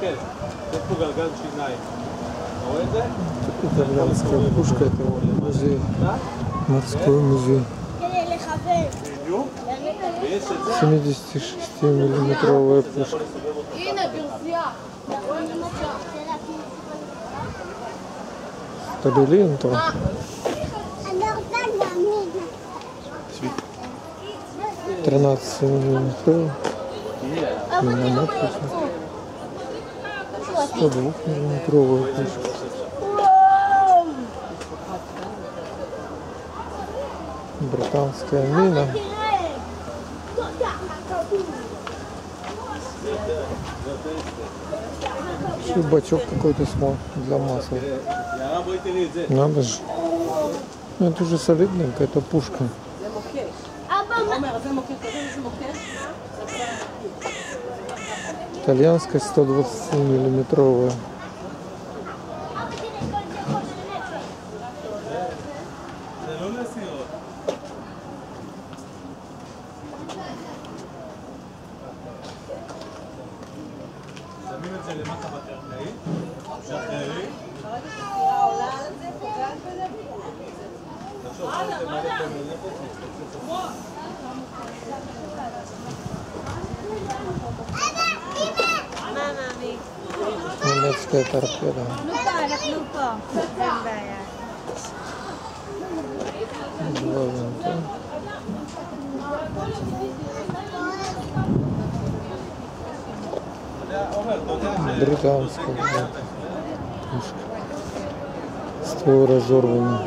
Итальянская пушка, это музей, морской музей. 76-миллиметровая пушка. Стабилинто. 13-миллиметровая. 102-миллиметровая пушка. Британская мина. Еще бачок какой-то для масла. Надо же. Это уже солидная какая-то пушка. Итальянская 120-миллиметровая. Немецкая торпеда. Два винта. Британская пушка. Ствол разорванный.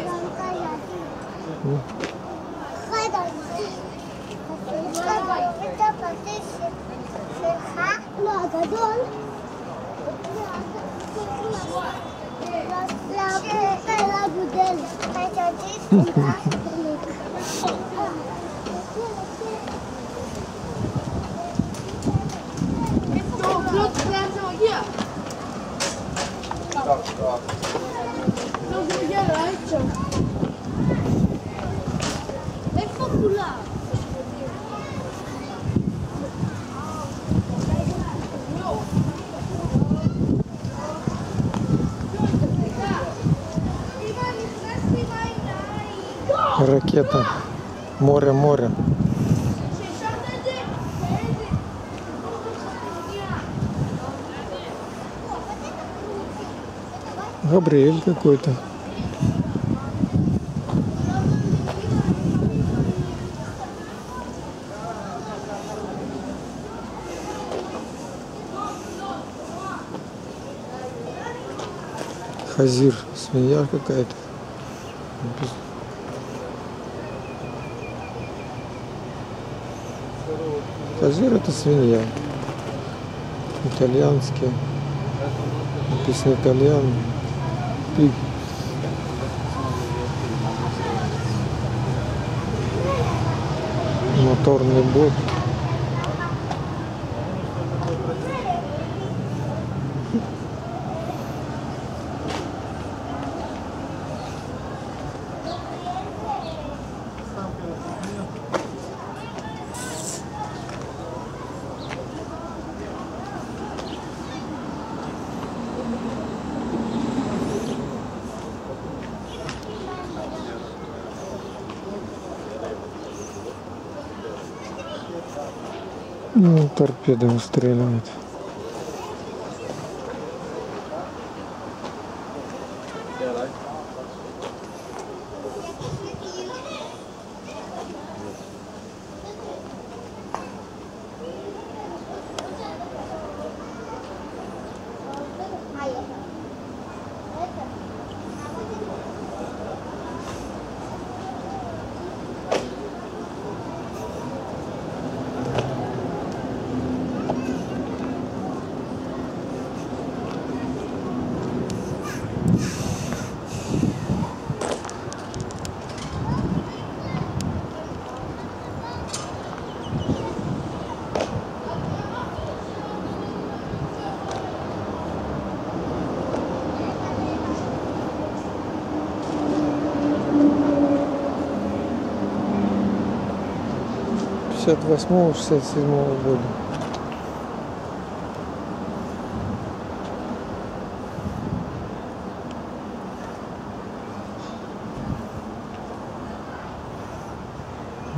Ракета. Море. Габриэль какой-то. Хазир, свинья какая-то. Хазир — это свинья. Итальянский. Написано итальян. Пиг. Моторный бот. Ну, торпеда выстреливает. (58-67) года.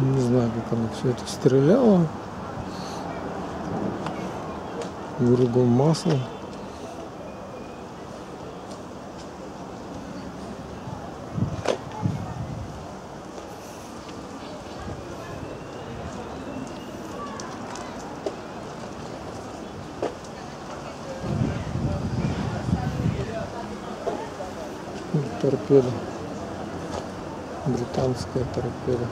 Не знаю, как оно все это стреляло. Кругом масло. Торпеда. Британская торпеда.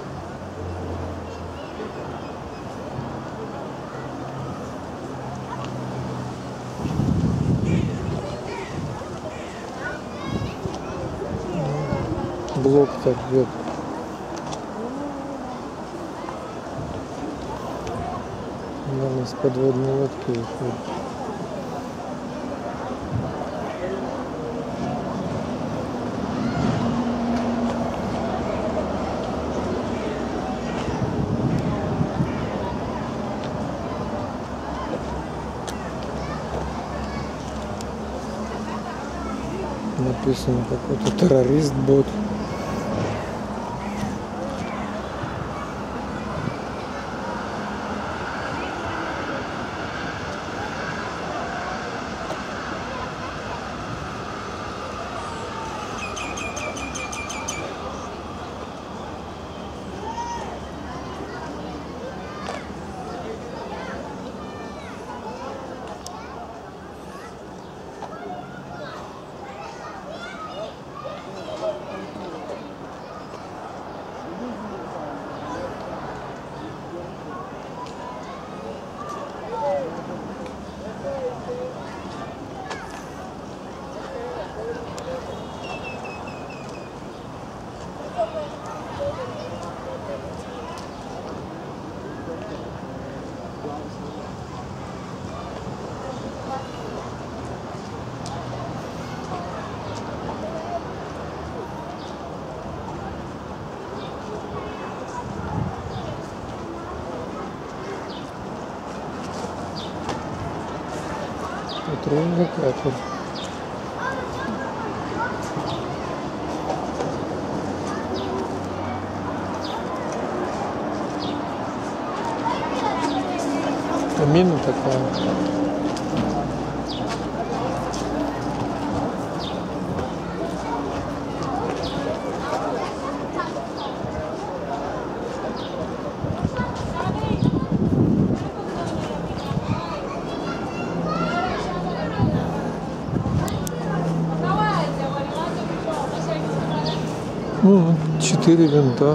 Блок торпед. Наверное, с подводной лодки выходит. Написано, какой-то террорист-бот. Патрульный катер. Мина такая. Ну, 4 винта.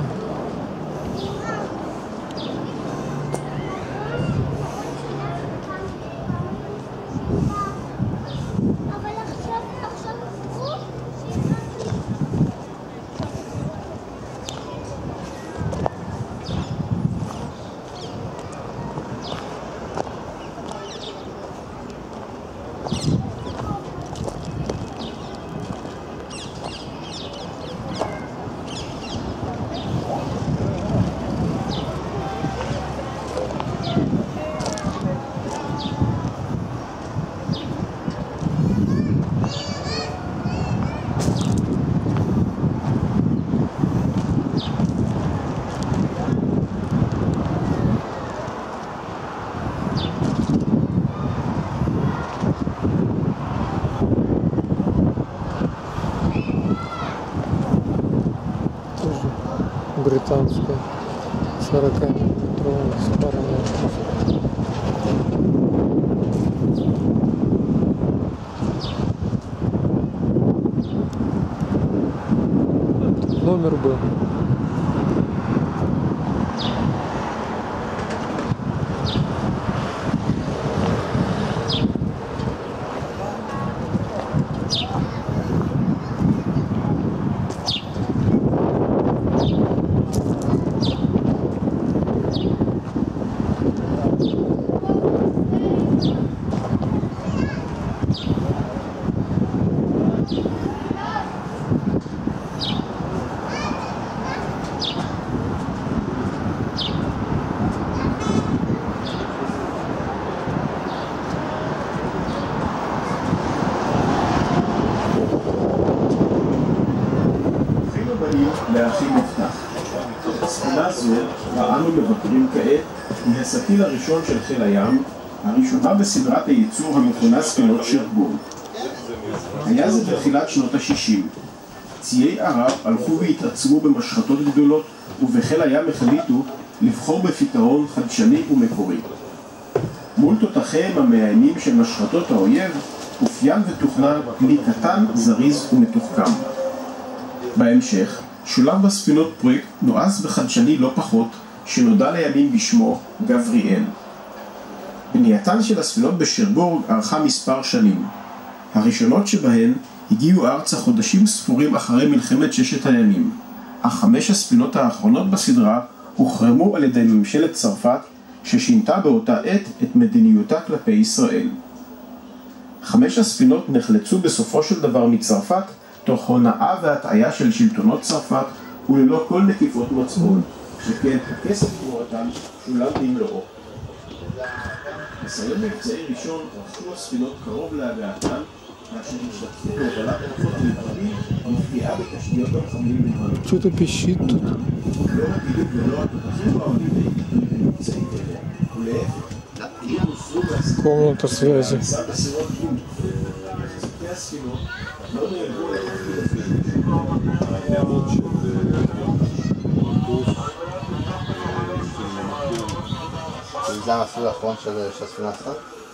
Британская 40-метровая с парами. Номер был. להכין מפתח. בתחנה זו אנו מבקרים כעת היא הסטיל הראשון של חיל הים, הראשונה בסדרת הייצור המכונה ספינות שרבורג. היה זה בתחילת שנות ה-60. ציי ערב הלכו והתעצמו במשחטות גדולות, ובחיל הים החליטו לבחור בפתרון חדשני ומקורי. מול תותחיהם המאיימים של משחטות האויב, אופיין ותוכנן כלי קטן, זריז ומתוחכם. בהמשך, שולב בספינות פרויקט נועז וחדשני לא פחות, שנודע לימים בשמו גבריאל. בנייתן של הספינות בשרבורג ארכה מספר שנים. הראשונות שבהן הגיעו ארצה חודשים ספורים אחרי מלחמת ששת הימים, אך 5 הספינות האחרונות בסדרה הוחרמו על ידי ממשלת צרפת, ששינתה באותה עת את מדיניותה כלפי ישראל. 5 הספינות נחלצו בסופו של דבר מצרפת, תוך הונאה והטעיה של שלטונות צרפת וללא כל נקיפות מצפון, שכן הכסף תמורתן שולם במלואו. בסיום מבצעי ראשון רכשו הספינות קרוב להגעתן, כאשר השתתפו בהובלת כוחות המתרבים ונפגעה בתשתיות המחבלים בלבנון. Что-то пищит тут. לא הפעילות ולא התותחים העולים העיקריים במבצעים אלה, ולהפך, אם הוסרו Комната связи. והריסה בסירות גבול. מחזיקי הספינות לא נהרגו על התפקיד הזה. הערות של זה המסלול האחרון של הספינה עצמה?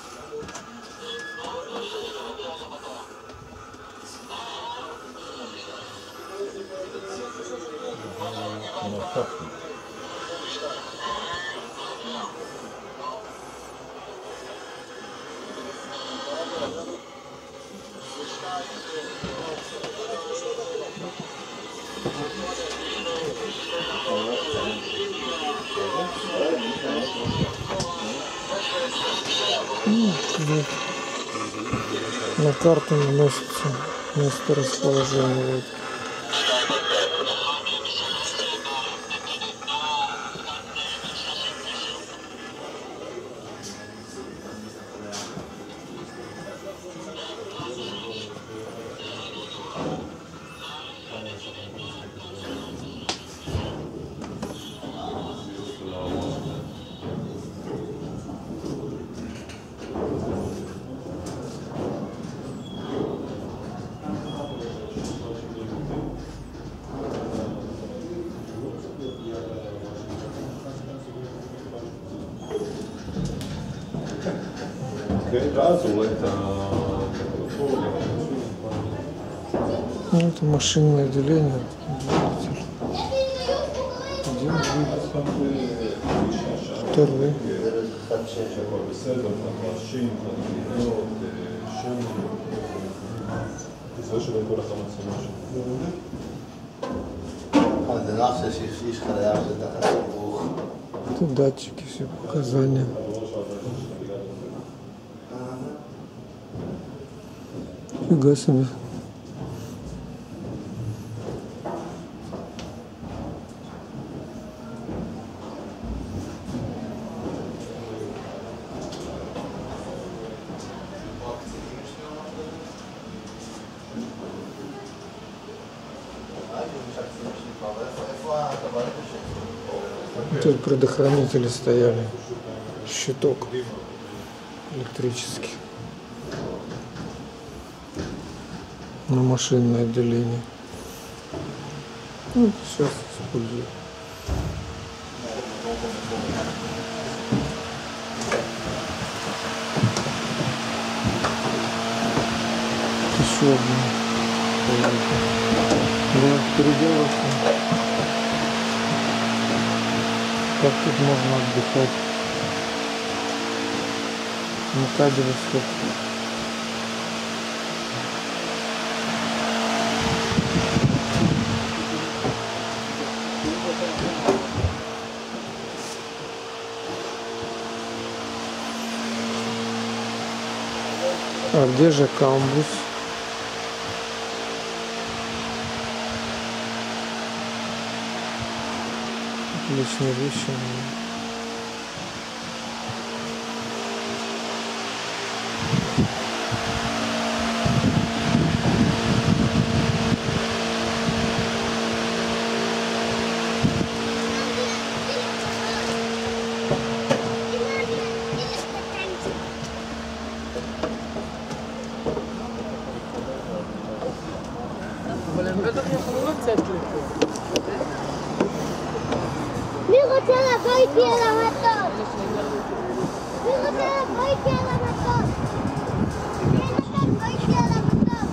На карту наносится место расположения лодки. ואז הוא רואה את Ну, это машинное отделение. Один двигатель. Второй. הכל בסדר, חדשים, חדשות, שם, זה שבין כל החמצונות שלו. זה נוח שיש איש חיל הים שתחת ברוך. Это датчики, все показания. Фига себе. Тут предохранители стояли, щиток электрический на машинное отделение. Ну, это сейчас использую. Еще одна. Да, переделался. Как тут можно отдыхать? На кабеле сколько? А где же камбус? Отличные вещи. אבל הם בטח יכולו לצאת לפה. מי רוצה לבוא איתי על המטוס? מי רוצה לבוא איתי על המטוס? מי רוצה לבוא איתי על המטוס?